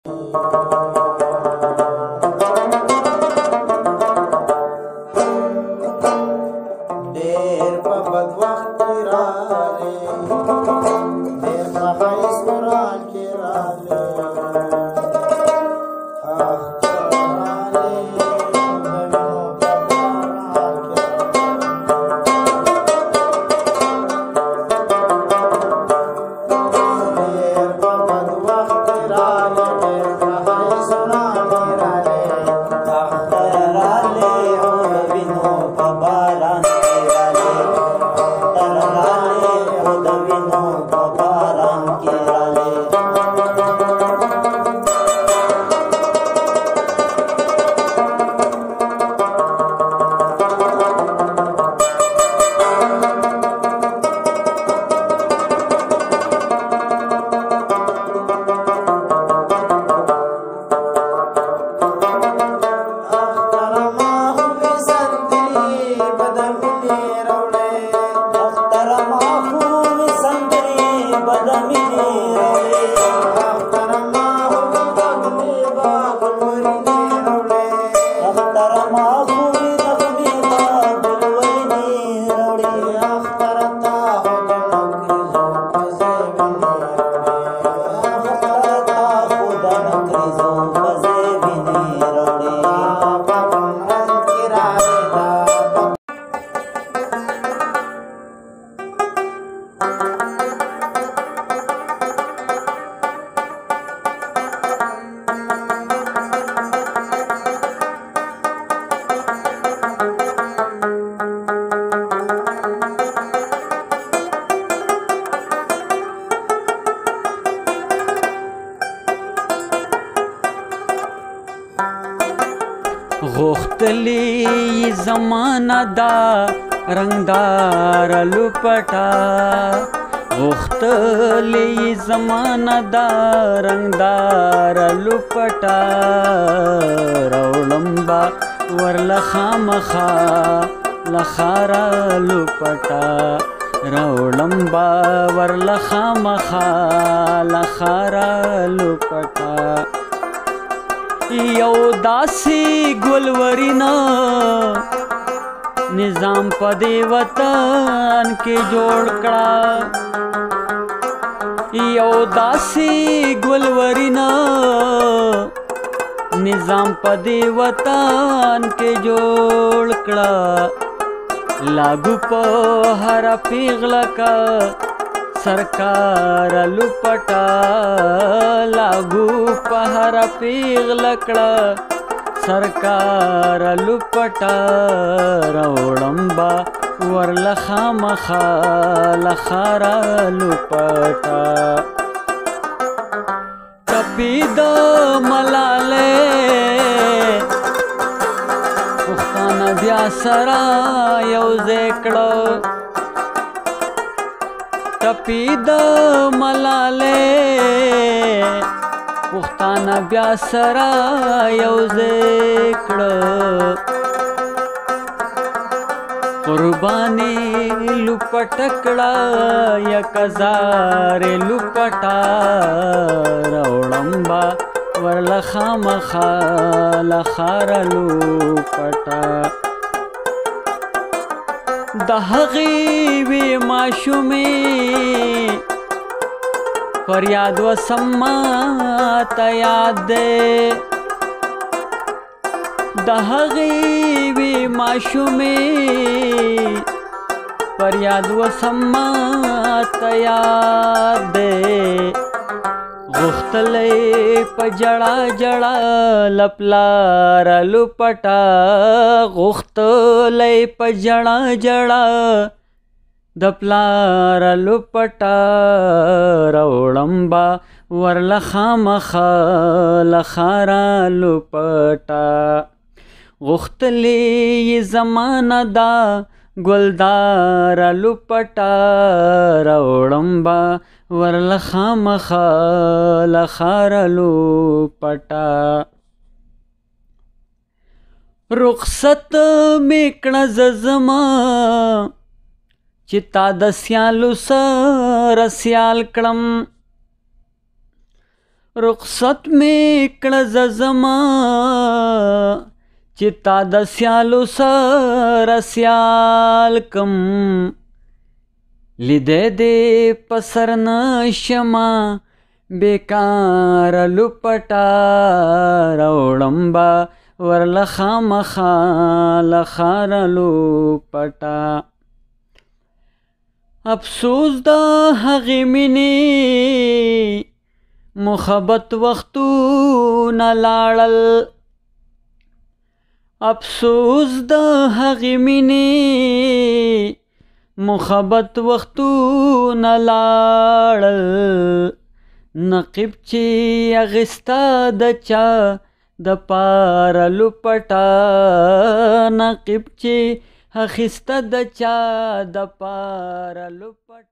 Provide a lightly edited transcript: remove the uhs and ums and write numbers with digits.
ډېر په بد وخت کې راغلې ډېر په ښه سورال کې راغلې غختلی زمانہ دا رنگدار لپٹا غختلی زمانہ دا رنگدار لپٹا روڑمبا ورلخامخا لخارا لپٹا روڑمبا ورلخامخا لخارا لپٹا یو داسی گلورینا نظام پدی وطن کے جوڑ کڑا یو داسی گلورینا نظام پدی وطن کے جوڑ کڑا لاگو پا ہر پیغلا کا سرکار لپٹا لاگو پہر پیغلکڑا سرکار لپٹا روڑمبا ورلخامخا لخارا لپٹا تپید ملالے پختان بیا سرا یوزے کڑا تپید ملالے پختانه بیا سرا یوزې کړه قرباني لپټ کړه یک هزار لپټا روړمبا ورلخامخا لخار لپټا د هغې وې ماشومې فریاد و سما ته یاد دی د هغې وې ماشومې فریاد و سما ته یاد دی غختلی په جړا جړا لپلار لپټا غختلی په جړا جړا د پلار لپټا روړمبا ورلخامخا لخارا لپټا غختلی زمانہ دا گلدار لپٹا روڑمبا ورلخامخا لخار لپٹا رخصت میکڑا ززما چتا د سیالو سر سیال کړم رخصت می کړه زما چې تا د سیالو سره سیال کم لیدې دې په سر نه شمه بیکار لپټا راوړم به ورله خامخا له ښاره لپټا افسوس د هغې مینې محبت وختونه لاړل افسوس د هغې مینې محبت وختونه لاړل نقیب چې اغستا د چا د پاره لپټا نقیب چې اخسته د چا د پاره لپټا